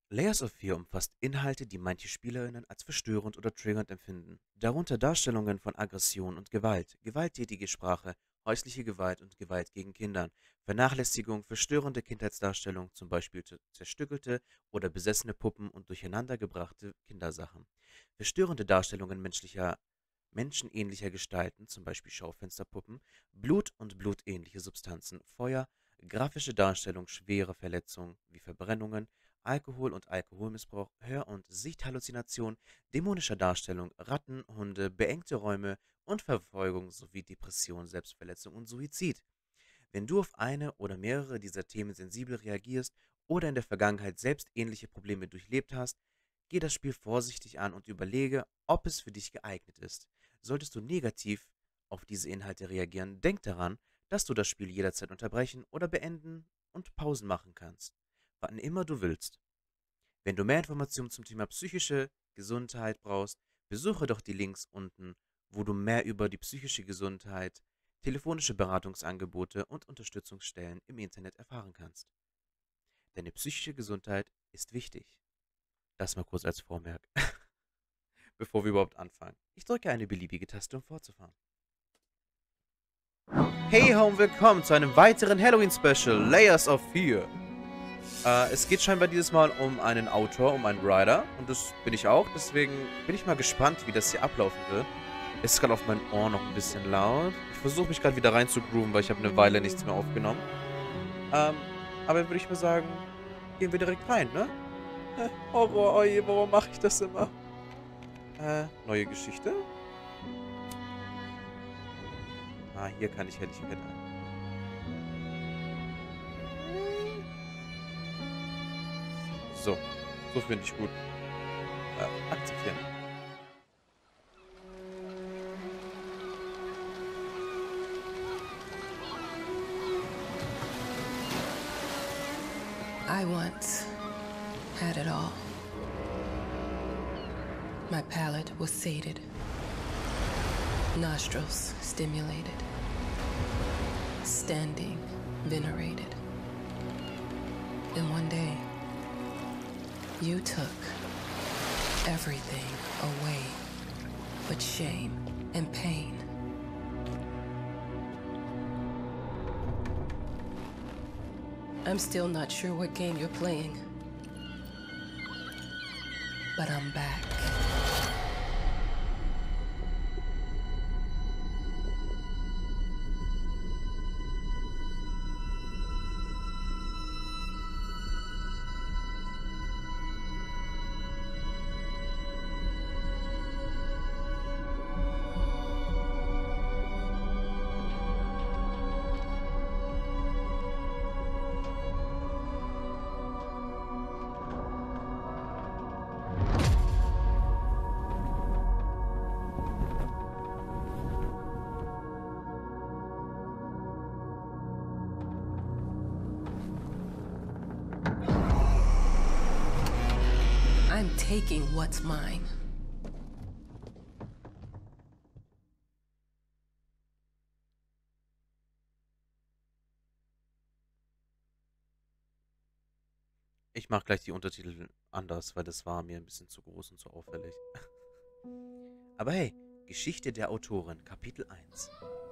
Layers of Fear umfasst Inhalte, die manche SpielerInnen als verstörend oder triggernd empfinden, darunter Darstellungen von Aggression und Gewalt, gewalttätige Sprache, häusliche Gewalt und Gewalt gegen Kindern, Vernachlässigung, verstörende Kindheitsdarstellung, zum Beispiel zerstückelte oder besessene Puppen und durcheinandergebrachte Kindersachen, verstörende Darstellungen menschenähnlicher Gestalten, zum Beispiel Schaufensterpuppen, Blut und blutähnliche Substanzen, Feuer, grafische Darstellung schwerer Verletzungen wie Verbrennungen, Alkohol und Alkoholmissbrauch, Hör- und Sichthalluzinationen, dämonischer Darstellung, Ratten, Hunde, beengte Räume und Verfolgung sowie Depression, Selbstverletzung und Suizid. Wenn du auf eine oder mehrere dieser Themen sensibel reagierst oder in der Vergangenheit selbst ähnliche Probleme durchlebt hast, geh das Spiel vorsichtig an und überlege, ob es für dich geeignet ist. Solltest du negativ auf diese Inhalte reagieren, denk daran, dass du das Spiel jederzeit unterbrechen oder beenden und Pausen machen kannst, wann immer du willst. Wenn du mehr Informationen zum Thema psychische Gesundheit brauchst, besuche doch die Links unten, wo du mehr über die psychische Gesundheit, telefonische Beratungsangebote und Unterstützungsstellen im Internet erfahren kannst. Deine psychische Gesundheit ist wichtig. Das mal kurz als Vormerk, bevor wir überhaupt anfangen. Ich drücke eine beliebige Taste, um fortzufahren. Hey ho und willkommen zu einem weiteren Halloween-Special, Layers of Fear. Es geht scheinbar dieses Mal um einen Autor, um einen Writer. Und das bin ich auch. Deswegen bin ich mal gespannt, wie das hier ablaufen wird. Es ist gerade auf meinem Ohr noch ein bisschen laut. Ich versuche mich gerade wieder rein zu grooven, weil ich habe eine Weile nichts mehr aufgenommen. Ähm, aber dann würde ich mal sagen, gehen wir direkt rein, ne? Horror, oje, warum mache ich das immer? Neue Geschichte. Ah, hier kann ich Helligkeit ein. So, so finde ich gut. Akzeptieren. I once had it all. My palate was sated, nostrils stimulated, standing venerated. And one day, you took everything away but shame and pain. I'm still not sure what game you're playing, but I'm back. I'm taking what's mine. Ich mache gleich die Untertitel anders, weil das war mir ein bisschen zu groß und zu auffällig. Aber hey, Geschichte der Autorin, Kapitel 1.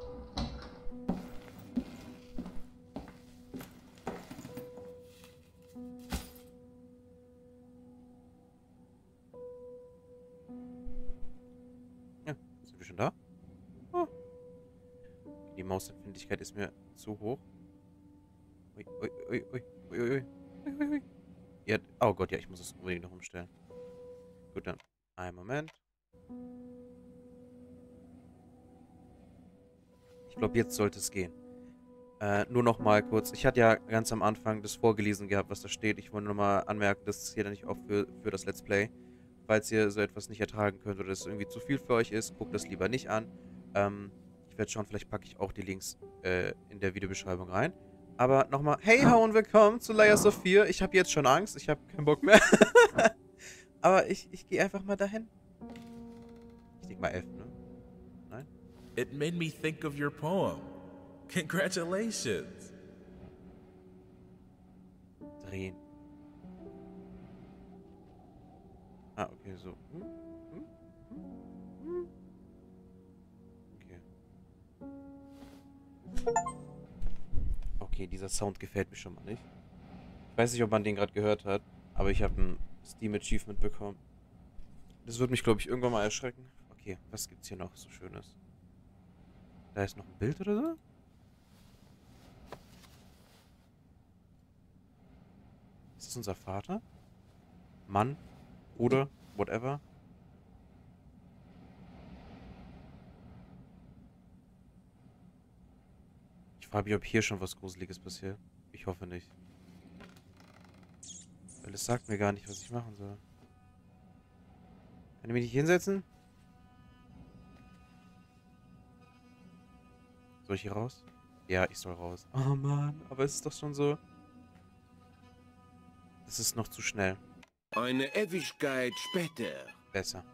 Ja, sind wir schon da? Oh, die Mausempfindlichkeit ist mir zu hoch. Ui, ui, ui, ui, ui, ui, ui, ui, ui. Ja, oh Gott, ja, ich muss es unbedingt noch umstellen. Gut, dann einen Moment. Ich glaube, jetzt sollte es gehen. Nur noch mal kurz. Ich hatte ja ganz am Anfang das vorgelesen gehabt, was da steht. Ich wollte nur mal anmerken, dass es hier dann nicht auch für das Let's Play. Falls ihr so etwas nicht ertragen könnt oder es irgendwie zu viel für euch ist, guckt das lieber nicht an. Ich werde schauen, vielleicht packe ich auch die Links in der Videobeschreibung rein. Aber nochmal, hey ho und willkommen zu Layers of Fear. Ich habe jetzt schon Angst, ich habe keinen Bock mehr. Aber ich gehe einfach mal dahin. Ich denke mal F, ne? Nein? It made me think of your poem. Congratulations. Drehen. Okay, so. Okay. Okay, dieser Sound gefällt mir schon mal nicht. Ich weiß nicht, ob man den gerade gehört hat, aber ich habe ein Steam Achievement bekommen. Das wird mich, glaube ich, irgendwann mal erschrecken. Okay, was gibt's hier noch so Schönes? Da ist noch ein Bild oder so? Ist das unser Vater? Mann? Bruder? Whatever? Ich frage mich, ob hier schon was Gruseliges passiert. Ich hoffe nicht. Weil es sagt mir gar nicht, was ich machen soll. Kann ich mich nicht hinsetzen? Soll ich hier raus? Ja, ich soll raus. Oh Mann, aber es ist doch schon so. Das ist noch zu schnell. Eine Ewigkeit später. Besser.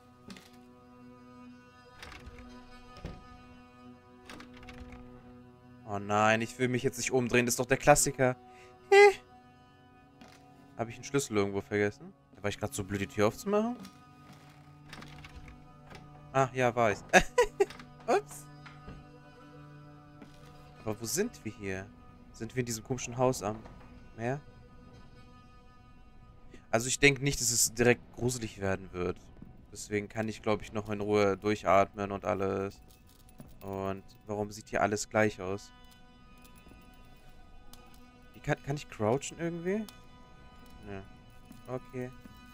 Oh nein, ich will mich jetzt nicht umdrehen. Das ist doch der Klassiker. Habe ich einen Schlüssel irgendwo vergessen? War ich gerade so blöd, die Tür aufzumachen? Ah, ja, war ich. Ups. Aber wo sind wir hier? Sind wir in diesem komischen Haus am Meer? Also ich denke nicht, dass es direkt gruselig werden wird. Deswegen kann ich, glaube ich, noch in Ruhe durchatmen und alles. Und warum sieht hier alles gleich aus? Wie kann ich crouchen irgendwie? Ne. Okay.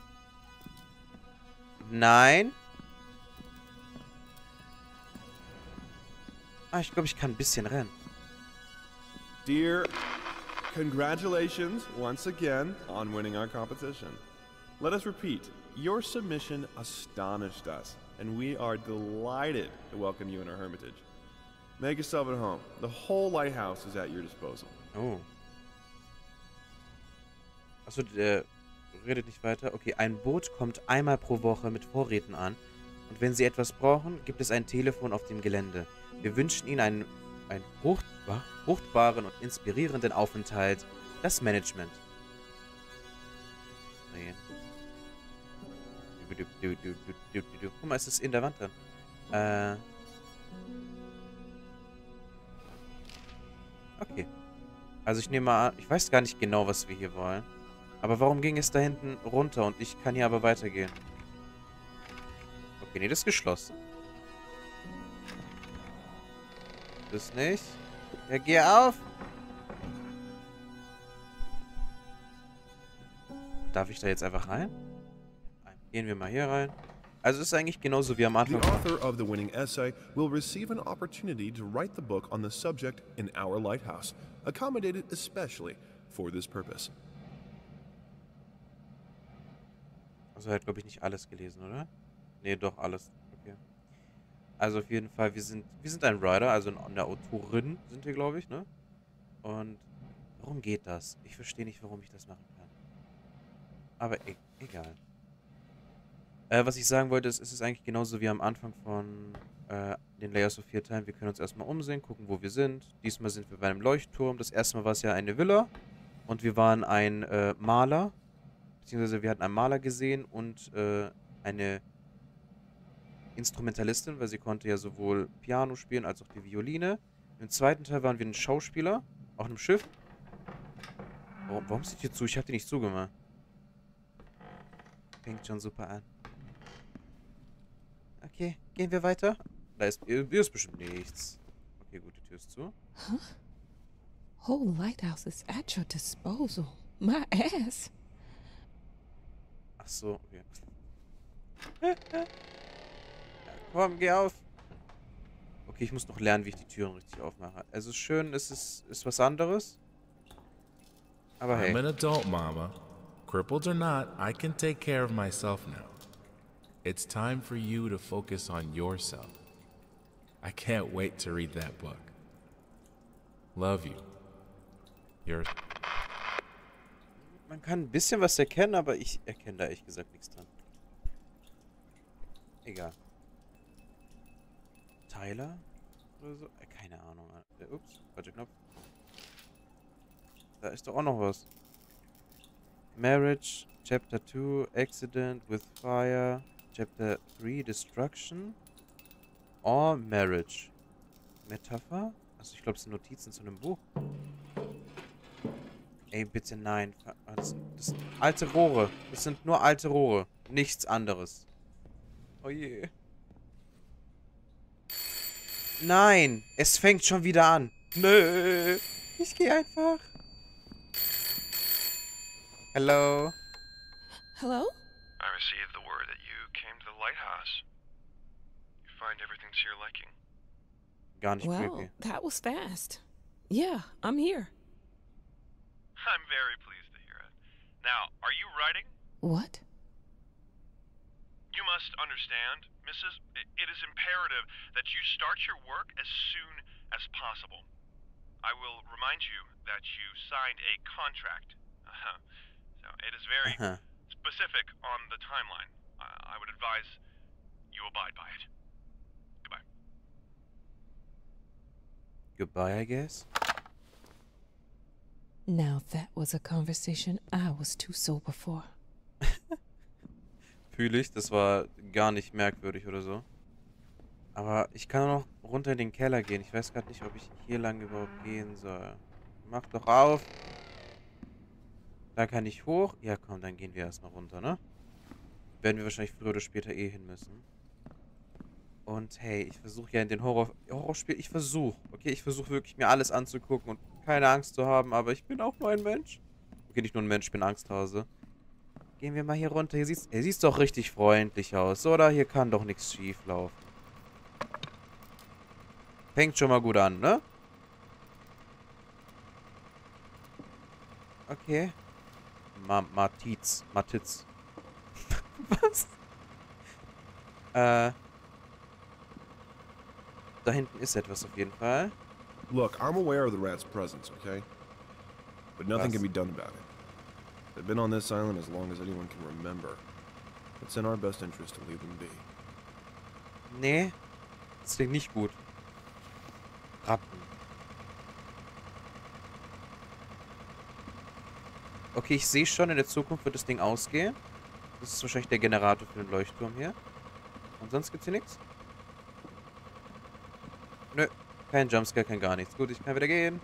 Nein. Ah, ich glaube, ich kann ein bisschen rennen. Dear, congratulations once again on winning our competition. Let us repeat, your submission astonished us, and we are delighted to welcome you in our hermitage. Make yourself at home. The whole lighthouse is at your disposal. Oh. Achso, der redet nicht weiter. Okay, ein Boot kommt einmal pro Woche mit Vorräten an. Und wenn Sie etwas brauchen, gibt es ein Telefon auf dem Gelände. Wir wünschen Ihnen einen fruchtbaren und inspirierenden Aufenthalt. Das Management. Guck mal, es ist in der Wand drin. Okay. Also ich nehme mal an, ich weiß gar nicht genau, was wir hier wollen. Aber warum ging es da hinten runter und ich kann hier aber weitergehen? Okay, nee, das ist geschlossen. Das nicht. Ja, geh auf! Darf ich da jetzt einfach rein? Gehen wir mal hier rein. Also es ist eigentlich genauso wie am The Anfang. author of the winning essay will receive an opportunity to write the book on the subject in our lighthouse, accommodated especially for this purpose. Also er hat, glaube ich, nicht alles gelesen, oder? Nee, doch, alles. Okay. Also auf jeden Fall, wir sind ein Writer, also eine Autorin sind wir, glaube ich, ne? Und warum geht das? Ich verstehe nicht, warum ich das machen kann. Aber egal. Was ich sagen wollte, ist, es ist eigentlich genauso wie am Anfang von den Layers of Fear Time. Wir können uns erstmal umsehen, gucken, wo wir sind. Diesmal sind wir bei einem Leuchtturm. Das erste Mal war es ja eine Villa. Und wir waren ein Maler. Beziehungsweise wir hatten einen Maler gesehen und eine Instrumentalistin, weil sie konnte ja sowohl Piano spielen als auch die Violine. Im zweiten Teil waren wir ein Schauspieler auf einem Schiff. Warum sieht hier zu? Ich hatte nicht zugemacht. Fängt schon super an. Okay, gehen wir weiter? Da ist bestimmt nichts. Okay, gut, die Tür ist zu. Huh? Whole lighthouse is at your disposal. My ass. Ach so, okay. Ja, komm, geh auf. Okay, ich muss noch lernen, wie ich die Türen richtig aufmache. Also schön, es ist was anderes. Aber hey. I'm an adult, Mama. Crippled or not, I can take care of myself now. It's time for you to focus on yourself. I can't wait to read that book. Love you. Yours. Man kann ein bisschen was erkennen, aber ich erkenne da ehrlich gesagt nichts dran. Egal. Tyler? Oder so? Keine Ahnung. Ups, falscher Knopf. Da ist doch auch noch was. Marriage. Chapter 2, Accident with Fire. Chapter 3, Destruction. Or Marriage. Metapher? Also ich glaube, es sind Notizen zu einem Buch. Ey, bitte nein. Das sind alte Rohre. Das sind nur alte Rohre. Nichts anderes. Oh je. Nein, es fängt schon wieder an. Nö. Ich gehe einfach. Hello. Hello? I received the word that you came to the lighthouse. You find everything to your liking. Gar nicht Well, creepy. that was fast. Yeah, I'm here. I'm very pleased to hear it. Now, are you writing? What? You must understand, Mrs. It is imperative that you start your work as soon as possible. I will remind you that you signed a contract. So it is very specific on the timeline. I would advise you abide by it. Goodbye. Goodbye, I guess. Now that was a conversation I was too sober for. Fühle ich, das war gar nicht merkwürdig oder so. Aber ich kann auch noch runter in den Keller gehen. Ich weiß gerade nicht, ob ich hier lang überhaupt gehen soll. Mach doch auf. Da kann ich hoch. Ja, komm, dann gehen wir erstmal runter, ne? Werden wir wahrscheinlich früher oder später eh hin müssen. Und hey, ich versuche ja in den Horrorspiel, ich versuche wirklich mir alles anzugucken und keine Angst zu haben, aber ich bin auch nur ein Mensch. Okay, nicht nur ein Mensch, ich bin Angsthase. Gehen wir mal hier runter. Er sieht doch richtig freundlich aus, oder? Hier kann doch nichts schief laufen. Fängt schon mal gut an, ne? Okay. Matiz. Was? Da hinten ist etwas auf jeden Fall. Look, I'm aware of the rat's presence, okay? But nothing can be done about it. They've been on this island as long as anyone can remember. It's in our best interest to leave them be. Nee, das klingt nicht gut. Ratten. Okay, ich sehe schon, in der Zukunft wird das Ding ausgehen. Das ist wahrscheinlich der Generator für den Leuchtturm hier. Und sonst gibt's hier nichts? Nö, kein Jumpscare, kein gar nichts. Gut, ich kann wieder gehen.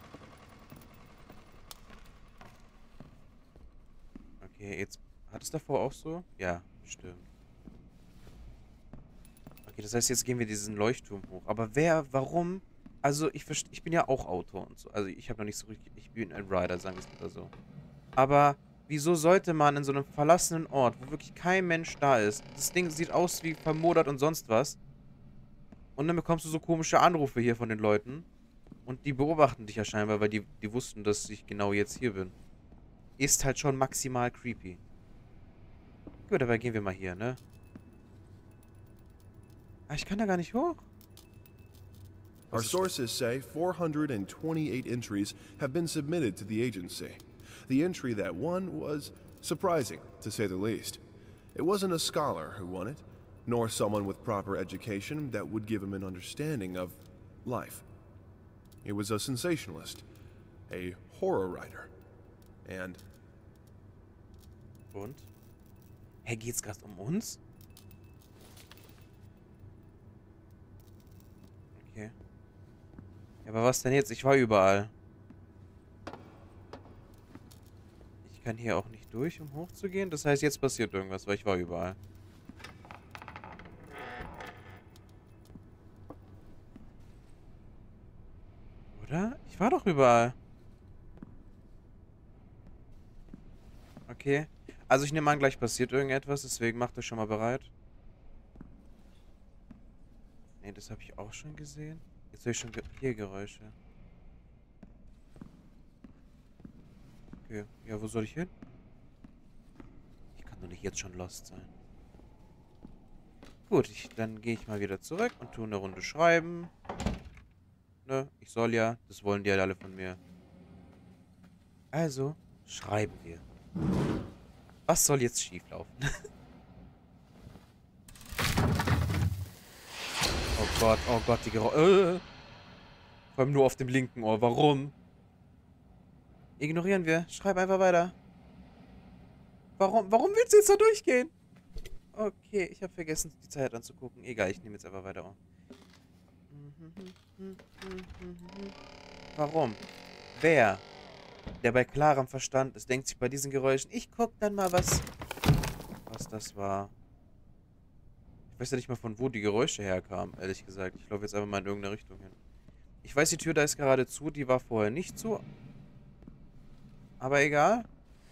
Okay, jetzt... Hat es davor auch so? Ja, stimmt. Okay, das heißt, jetzt gehen wir diesen Leuchtturm hoch. Aber warum? Also, ich bin ja auch Autor und so. Also, ich habe noch nicht so richtig... Ich bin ein Rider, sagen wir es mal so. Aber wieso sollte man in so einem verlassenen Ort, wo wirklich kein Mensch da ist, das Ding sieht aus wie vermodert und sonst was, und dann bekommst du so komische Anrufe hier von den Leuten und die beobachten dich ja scheinbar, weil die wussten, dass ich genau jetzt hier bin. Ist halt schon maximal creepy. Gut, aber gehen wir mal hier, ne? Ah, ich kann da gar nicht hoch. Our sources say 428 entries have been submitted to the agency. The entry that won was surprising, to say the least. It wasn't a scholar who won it, nor someone with proper education that would give him an understanding of life. It was a sensationalist, a horror writer, and... Und? Hey, geht's gerade um uns? Okay. Ja, aber was denn jetzt? Ich war überall. Ich kann hier auch nicht durch, um hochzugehen. Das heißt, jetzt passiert irgendwas, weil ich war überall. Oder? Ich war doch überall. Okay. Also ich nehme an, gleich passiert irgendetwas, deswegen macht euch schon mal bereit. Ne, das habe ich auch schon gesehen. Jetzt höre ich schon hier Geräusche. Okay, ja, wo soll ich hin? Ich kann doch nicht jetzt schon lost sein. Gut, dann gehe ich mal wieder zurück und tue eine Runde schreiben. Ne, ich soll ja, das wollen die ja alle von mir. Also, schreiben wir. Was soll jetzt schieflaufen? Oh Gott, die Geräusche. Vor allem nur auf dem linken Ohr. Warum? Ignorieren wir. Schreib einfach weiter. Warum willst du jetzt da durchgehen? Okay, ich habe vergessen, die Zeit anzugucken. Egal, ich nehme jetzt einfach weiter auf. Warum? Wer, der bei klarem Verstand ist, denkt sich bei diesen Geräuschen, ich guck dann mal, was das war. Ich weiß ja nicht mal, von wo die Geräusche herkamen, ehrlich gesagt. Ich laufe jetzt einfach mal in irgendeine Richtung hin. Ich weiß, die Tür da ist gerade zu, die war vorher nicht zu. Aber egal.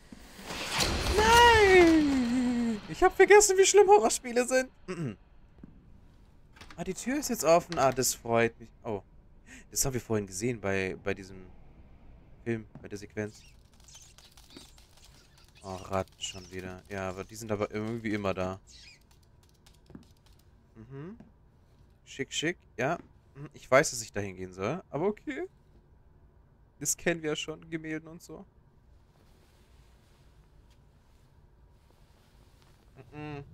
Nein! Ich habe vergessen, wie schlimm Horrorspiele sind. Ah, die Tür ist jetzt offen. Ah, das freut mich. Oh. Das haben wir vorhin gesehen bei diesem Film, bei der Sequenz. Oh, Ratten schon wieder. Ja, aber die sind aber irgendwie immer da. Mhm. Schick, schick. Ja. Ich weiß, dass ich da hingehen soll. Aber okay. Das kennen wir ja schon. Gemälden und so. Mhm.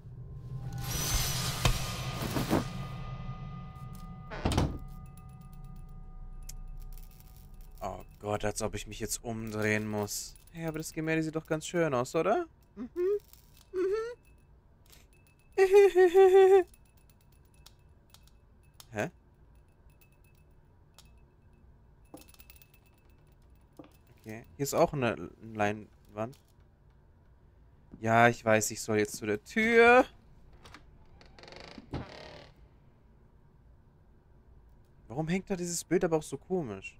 Oh Gott, als ob ich mich jetzt umdrehen muss. Hey, aber das Gemälde sieht doch ganz schön aus, oder? Mhm. Mhm. Hä? Okay. Hier ist auch eine Leinwand. Ja, ich weiß, ich soll jetzt zu der Tür. Warum hängt da dieses Bild aber auch so komisch?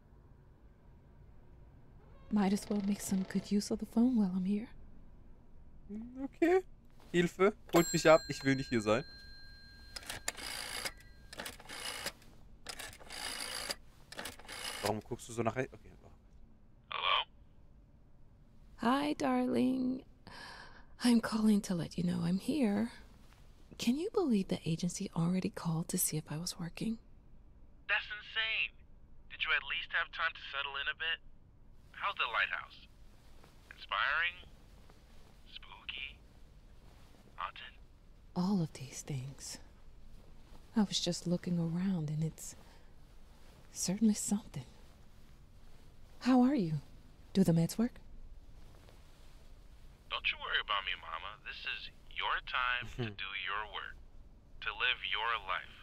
Might as well make some good use of the phone while I'm here. Okay. Hilfe. Holt mich ab. Ich will nicht hier sein. Warum guckst du so nach rechts? Okay. Oh. Hello? Hi, darling. I'm calling to let you know I'm here. Can you believe the agency already called to see if I was working? That's insane. Did you at least have time to settle in a bit? How's the lighthouse? Inspiring? Spooky? Haunted? All of these things. I was just looking around and it's certainly something. How are you? Do the meds work? Don't you worry about me, Mama. This is your time to do your work. To live your life.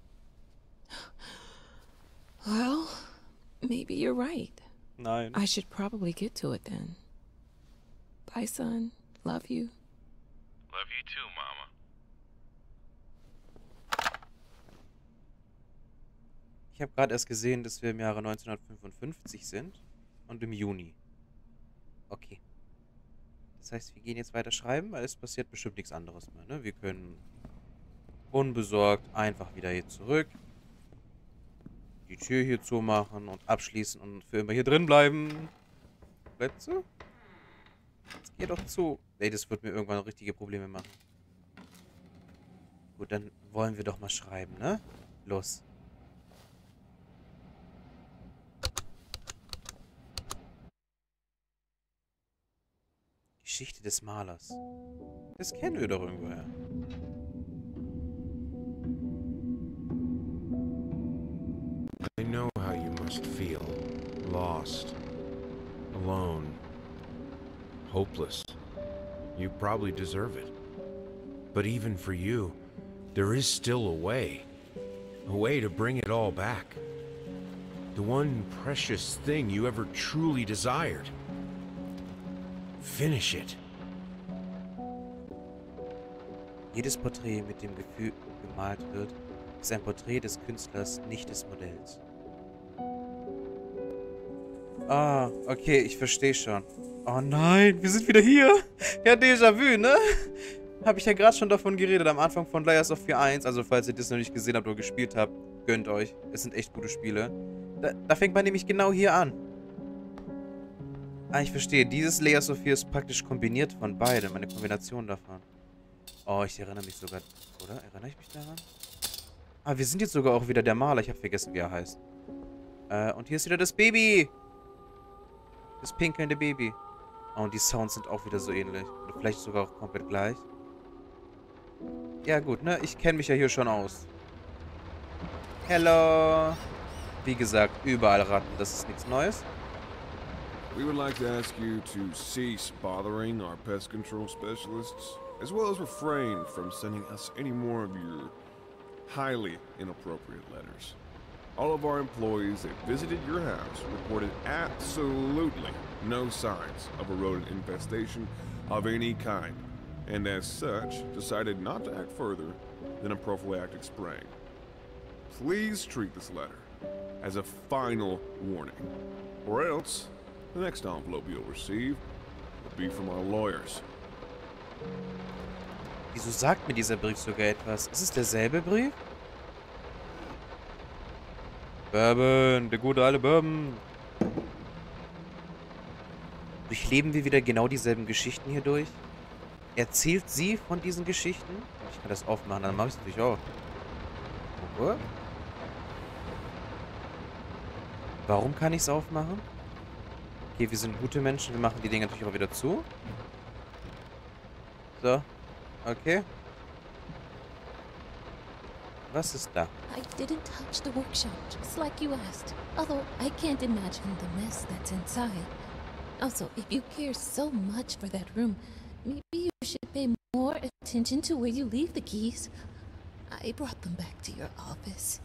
Well, maybe you're right. Nein. I should probably get to it then. Bye, son. Love you. Love you too, Mama. Ich habe gerade erst gesehen, dass wir im Jahre 1955 sind. Und im Juni. Okay. Das heißt, wir gehen jetzt weiter schreiben, weil es passiert bestimmt nichts anderes mehr, ne? Wir können unbesorgt einfach wieder hier zurück. Die Tür hier zumachen und abschließen und für immer hier drin bleiben. Bleibt zu? Jetzt geh doch zu. Ey, das wird mir irgendwann richtige Probleme machen. Gut, dann wollen wir doch mal schreiben, ne? Los. Geschichte des Malers. Das kennen wir doch irgendwoher. I know how you must feel. Lost. Alone. Hopeless. You probably deserve it. But even for you, there is still a way. A way to bring it all back. The one precious thing you ever truly desired. Finish it. Jedes Porträt, mit dem Gefühl gemalt wird, ist ein Porträt des Künstlers, nicht des Modells. Ah, okay, ich verstehe schon. Oh nein, wir sind wieder hier. Ja, Déjà-vu, ne? Habe ich ja gerade schon davon geredet, am Anfang von Layers of Fear 1. Also, falls ihr das noch nicht gesehen habt oder gespielt habt, gönnt euch. Es sind echt gute Spiele. Da fängt man nämlich genau hier an. Ah, ich verstehe. Dieses Layers of Fear ist praktisch kombiniert von beidem. Eine Kombination davon. Oh, ich erinnere mich sogar... Oder? Erinnere ich mich daran? Ah, wir sind jetzt sogar auch wieder der Maler. Ich habe vergessen, wie er heißt. Und hier ist wieder das Baby. Das pinkelnde Baby. Oh, und die Sounds sind auch wieder so ähnlich. Oder vielleicht sogar auch komplett gleich. Ja gut, ne? Ich kenne mich ja hier schon aus. Hello. Wie gesagt, überall Ratten. Das ist nichts Neues. We would like to ask you to cease bothering our pest control specialists, as well as refrain from sending us any more of your highly inappropriate letters. All of our employees that visited your house reported absolutely no signs of a rodent infestation of any kind, and as such, decided not to act further than a prophylactic spraying. Please treat this letter as a final warning, or else the next envelope you'll receive will be from our lawyers. Wieso sagt mir dieser Brief sogar etwas? Ist es derselbe Brief? Bourbon, der gute alte Bourbon. Durchleben wir wieder genau dieselben Geschichten hier durch? Erzählt sie von diesen Geschichten? Ich kann das aufmachen, dann mache ich es natürlich auch. Okay. Warum kann ich es aufmachen? Okay, wir sind gute Menschen, wir machen die Dinge natürlich auch wieder zu. So, okay. Was ist da? I didn't touch the workshop, just like you asked. Although I can't imagine the mess that's inside. Also, if you care so much for that room, maybe you should pay more attention to where you leave the keys. I brought them back to your office.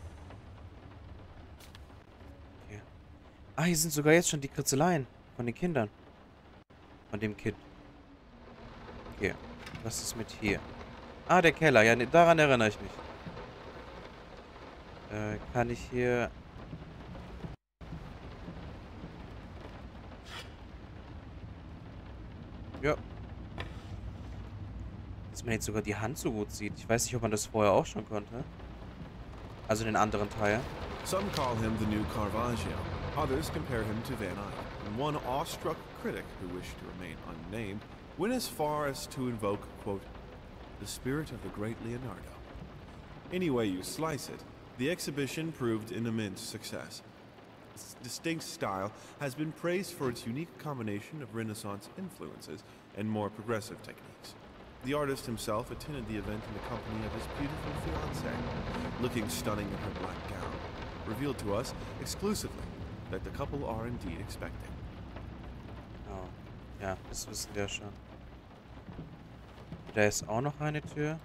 Okay. Ah, hier sind sogar jetzt schon die Kritzeleien von den Kindern. Von dem Kind. Okay. Was ist mit hier? Ah, der Keller. Ja, ne, daran erinnere ich mich. Kann ich hier... Ja. Dass man jetzt sogar die Hand so gut sieht. Ich weiß nicht, ob man das vorher auch schon konnte. Also den anderen Teil. Some call him the new Caravaggio. Others compare him to Van Eyck. And one awestruck critic who wished to remain unnamed went as far as to invoke, quote, the spirit of the great Leonardo. Any way you slice it, the exhibition proved an immense success. Its distinct style has been praised for its unique combination of Renaissance influences and more progressive techniques. The artist himself attended the event in the company of his beautiful fiancée, looking stunning in her black gown, revealed to us exclusively that the couple are indeed expecting. Oh. Ja, das wissen wir schon. Da ist auch noch eine Tür.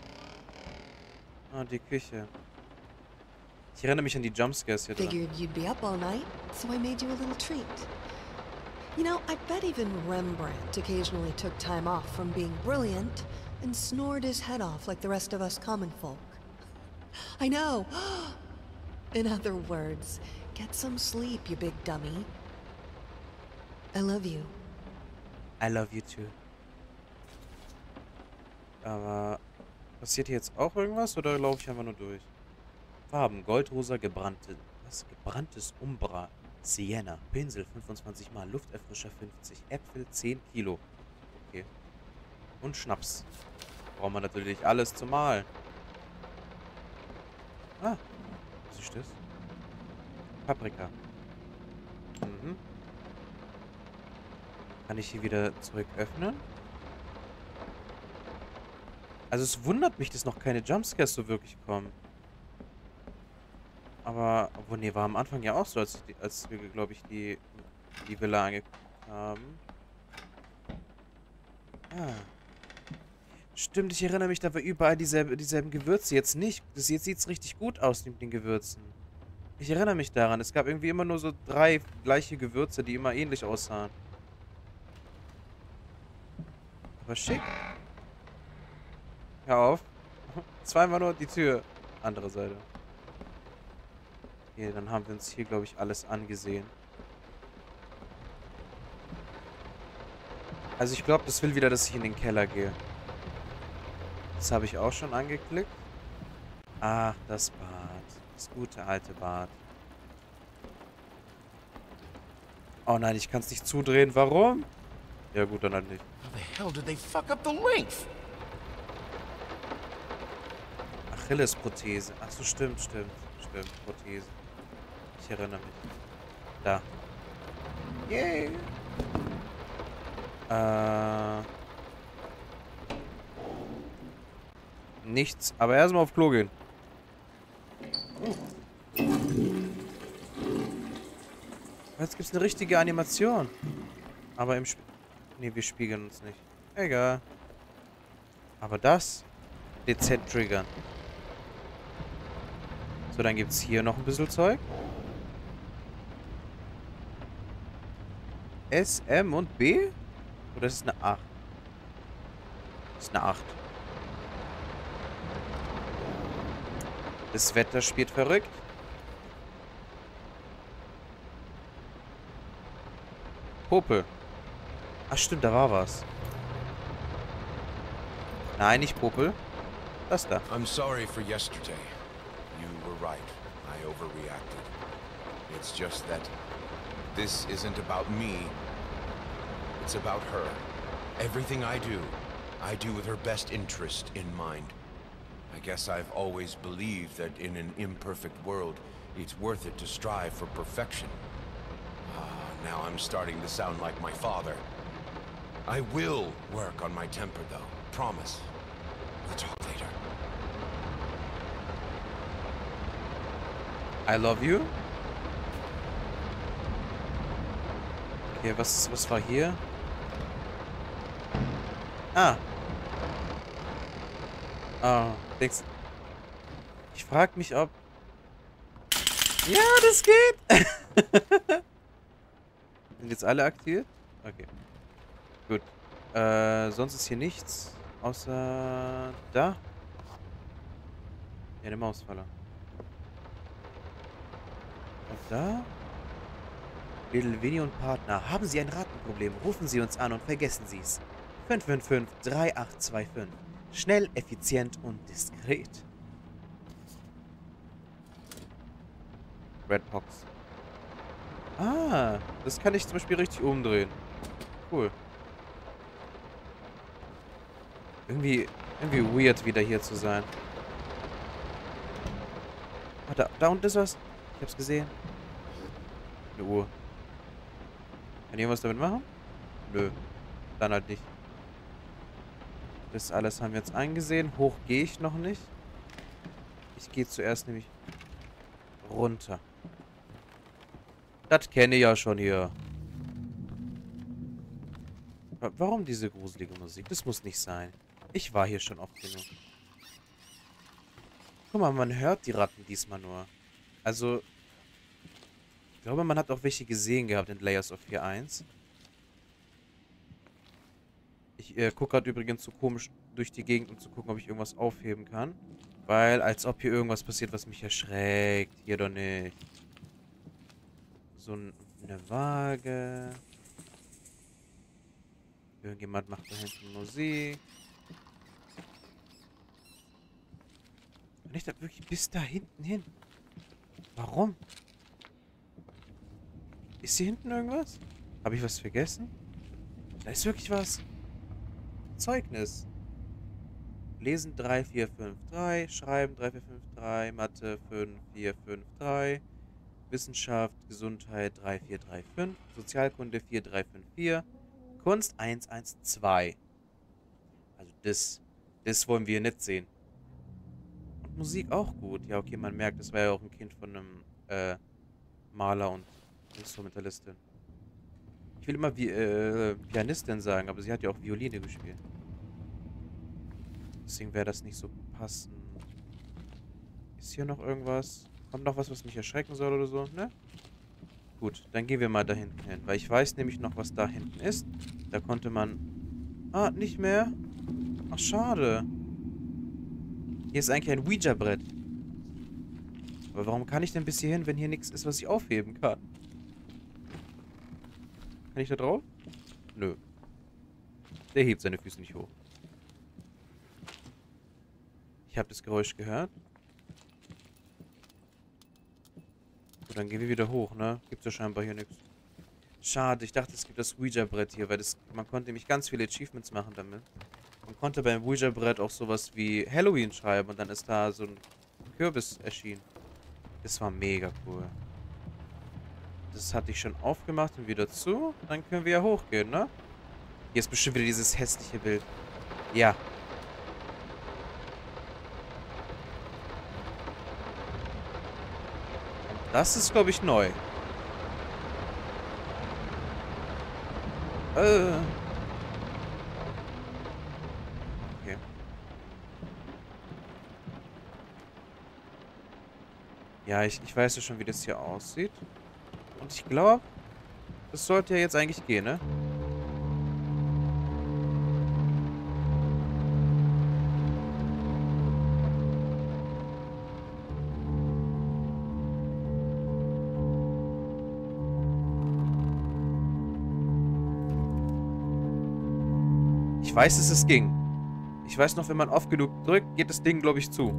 Ah, die Küche. Ich erinnere mich an die Jumpscares hier drin. Figured you'd be up all night, so I made you a little treat. You know, I bet even Rembrandt occasionally took time off from being brilliant and snored his head off like the rest of us common folk. I know. In other words, get some sleep, you big dummy. I love you. I love you too. Aber passiert hier jetzt auch irgendwas oder laufe ich einfach nur durch? Farben, goldrosa, gebranntes Umbra, Sienna, Pinsel 25 Mal, Lufterfrischer 50, Äpfel 10 Kilo. Okay. Und Schnaps. Braucht man natürlich alles zum Malen. Ah, was ist das? Paprika. Mhm. Kann ich hier wieder zurück öffnen? Also es wundert mich, dass noch keine Jumpscares so wirklich kommen. Aber, obwohl, nee, war am Anfang ja auch so, als wir, glaube ich, die Villa angeguckt haben. Ah. Stimmt, ich erinnere mich, da war überall dieselben Gewürze. Jetzt nicht. Jetzt sieht es richtig gut aus mit den Gewürzen. Ich erinnere mich daran. Es gab irgendwie immer nur so 3 gleiche Gewürze, die immer ähnlich aussahen. Aber schick. Hör auf. Zweimal nur die Tür. Andere Seite. Okay, dann haben wir uns hier, glaube ich, alles angesehen. Also ich glaube, das will wieder, dass ich in den Keller gehe. Das habe ich auch schon angeklickt. Ach, das Bad. Das gute alte Bad. Oh nein, ich kann es nicht zudrehen. Warum? Ja gut, dann halt nicht. How the hell did they fuck up the length? Achillesprothese. Ach so, stimmt. Prothese. Ich erinnere mich. Da. Yay. Nichts. Aber erstmal auf Klo gehen. jetzt gibt es eine richtige Animation. Aber im Spiel... Ne, wir spiegeln uns nicht. Egal. Aber das... dezent triggern. So, dann gibt es hier noch ein bisschen Zeug. S, M und B? Oder ist es eine 8? Das ist eine 8. Das Wetter spielt verrückt. Popel. Ach stimmt, da war was. Nein, nicht Popel. Das da. I'm sorry for yesterday. You were right. I overreacted. It's just that this isn't about me. It's about her. Everything I do with her best interest in mind. I guess I've always believed that in an imperfect world, it's worth it to strive for perfection. Now I'm starting to sound like my father. I will work on my temper, though. Promise. We'll talk later. I love you. Okay, was war hier? Ah. Oh, denkst... Ich frag mich, ob... Ja, das geht! Sind jetzt alle aktiviert? Okay. Gut. Sonst ist hier nichts. Außer... Da. Ja, der Mausfaller. Und da? Little Winnie und Partner. Haben Sie ein Ratenproblem? Rufen Sie uns an und vergessen Sie es. 555-3825. Schnell, effizient und diskret. Redbox. Ah, das kann ich zum Beispiel richtig umdrehen. Cool. Irgendwie weird, wieder hier zu sein. Ah, da unten ist was. Ich hab's gesehen. Eine Uhr. Kann ich irgendwas damit machen? Nö. Dann halt nicht. Das alles haben wir jetzt eingesehen. Hoch gehe ich noch nicht. Ich gehe zuerst nämlich runter. Das kenne ich ja schon hier. Warum diese gruselige Musik? Das muss nicht sein. Ich war hier schon oft genug. Guck mal, man hört die Ratten diesmal nur. Also, ich glaube, man hat auch welche gesehen gehabt in Layers of Fear 1. Ich gucke gerade übrigens so komisch durch die Gegend, um zu gucken, ob ich irgendwas aufheben kann. Weil, als ob hier irgendwas passiert, was mich erschreckt. Hier doch nicht. So eine Waage. Irgendjemand macht da hinten Musik. Und ich da wirklich bis da hinten hin. Warum? Ist hier hinten irgendwas? Habe ich was vergessen? Da ist wirklich was. Zeugnis. Lesen 3453, Schreiben 3453, Mathe 5453, Wissenschaft, Gesundheit 3435, Sozialkunde 4354, Kunst 112. Also das wollen wir nicht sehen. Und Musik auch gut. Ja, okay, man merkt, das war ja auch ein Kind von einem Maler und Instrumentalistin. Ich will immer Pianistin sagen, aber sie hat ja auch Violine gespielt. Deswegen wäre das nicht so passend. Ist hier noch irgendwas? Kommt noch was mich erschrecken soll oder so? Ne? Gut, dann gehen wir mal da hinten hin. Weil ich weiß nämlich noch, was da hinten ist. Da konnte man... Ah, nicht mehr? Ach, schade. Hier ist eigentlich ein Ouija-Brett. Aber warum kann ich denn bis hierhin, wenn hier nichts ist, was ich aufheben kann? Kann ich da drauf? Nö. Der hebt seine Füße nicht hoch. Ich habe das Geräusch gehört. So, dann gehen wir wieder hoch, ne? Gibt's ja scheinbar hier nichts. Schade, ich dachte, es gibt das Ouija-Brett hier, weil man konnte nämlich ganz viele Achievements machen damit. Man konnte beim Ouija-Brett auch sowas wie Halloween schreiben und dann ist da so ein Kürbis erschienen. Das war mega cool. Das hatte ich schon aufgemacht und wieder zu. Dann können wir ja hochgehen, ne? Hier ist bestimmt wieder dieses hässliche Bild. Ja. Das ist, glaube ich, neu. Okay. Ja, ich weiß ja schon, wie das hier aussieht. Und ich glaube, das sollte ja jetzt eigentlich gehen, ne? Ich weiß, dass es ging. Ich weiß noch, wenn man oft genug drückt, geht das Ding, glaube ich, zu.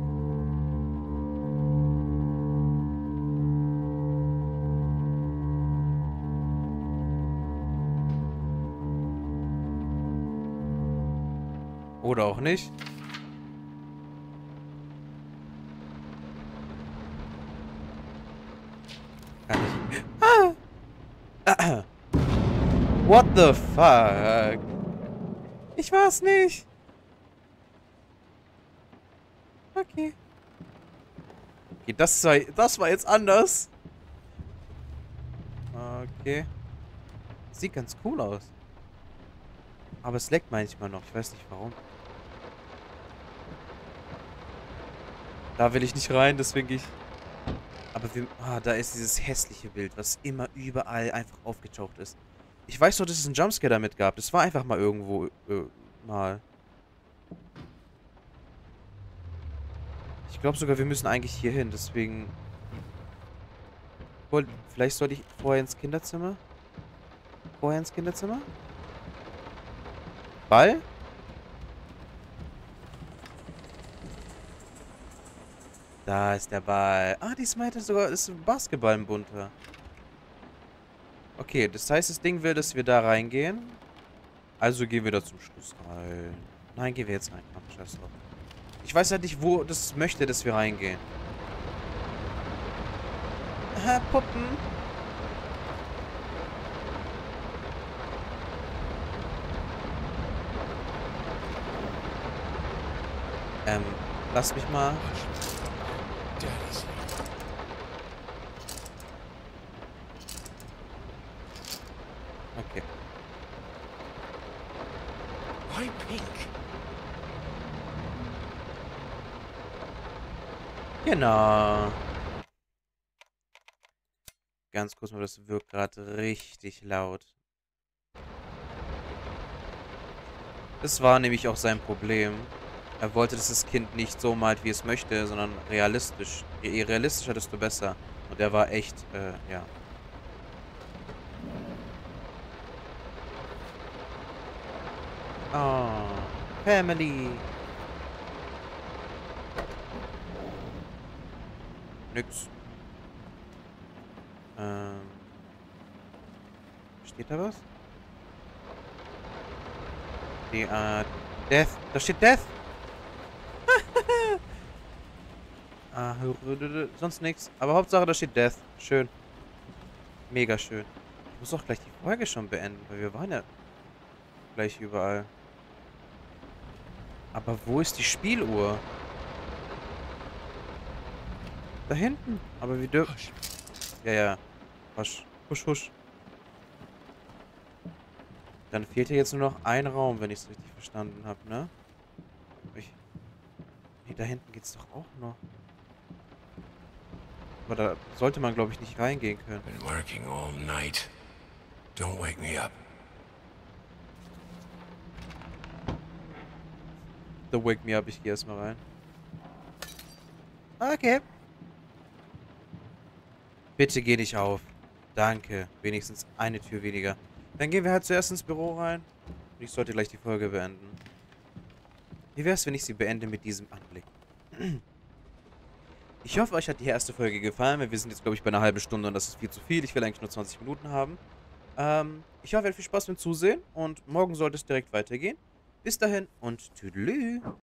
Oder auch nicht. Kann ich. Ah! What the fuck? Ich war's nicht. Okay. Okay, das war jetzt anders. Okay. Sieht ganz cool aus. Aber es leckt manchmal noch. Ich weiß nicht warum. Da will ich nicht rein, deswegen gehe ich. Aber da ist dieses hässliche Bild, was immer überall einfach aufgetaucht ist. Ich weiß doch, dass es einen Jumpscare damit gab. Das war einfach mal irgendwo, mal. Ich glaube sogar, wir müssen eigentlich hier hin, deswegen... Vielleicht sollte ich vorher ins Kinderzimmer? Vorher ins Kinderzimmer? Ball? Da ist der Ball. Ah, diesmal hätte sogar... ist ein Basketball ein bunter. Okay, das heißt, das Ding will, dass wir da reingehen. Also gehen wir da zum Schluss rein. Nein, gehen wir jetzt rein. Komm, scheiß drauf. Ich weiß halt nicht, wo das möchte, dass wir reingehen. Aha, Puppen. Lass mich mal. Okay. Why pink? Genau. Ganz kurz mal, das wirkt gerade richtig laut. Das war nämlich auch sein Problem. Er wollte, dass das Kind nicht so malt, wie es möchte, sondern realistisch. Je realistischer, desto besser. Und er war echt, ja. Oh, Family. Nix. Steht da was? Death. Da steht Death. Sonst nichts. Aber Hauptsache, da steht Death. Schön. Mega schön. Ich muss auch gleich die Folge schon beenden, weil wir waren ja gleich überall. Aber wo ist die Spieluhr? Da hinten. Aber wir dürfen... Ja, ja. Husch. Husch, husch. Dann fehlt hier jetzt nur noch ein Raum, wenn ich es richtig verstanden habe, ne? Nee, da hinten geht's doch auch noch. Aber da sollte man, glaube ich, nicht reingehen können. Been working all night. Don't wake me up. The Wake Me Up, ich gehe erstmal rein. Okay. Bitte geh nicht auf. Danke. Wenigstens eine Tür weniger. Dann gehen wir halt zuerst ins Büro rein. Und ich sollte gleich die Folge beenden. Wie wär's, wenn ich sie beende mit diesem Anblick? Ich hoffe, euch hat die erste Folge gefallen, weil wir sind jetzt, glaube ich, bei einer halben Stunde und das ist viel zu viel. Ich will eigentlich nur 20 Minuten haben. Ich hoffe, ihr habt viel Spaß beim Zusehen und morgen sollte es direkt weitergehen. Bis dahin und tüdelü.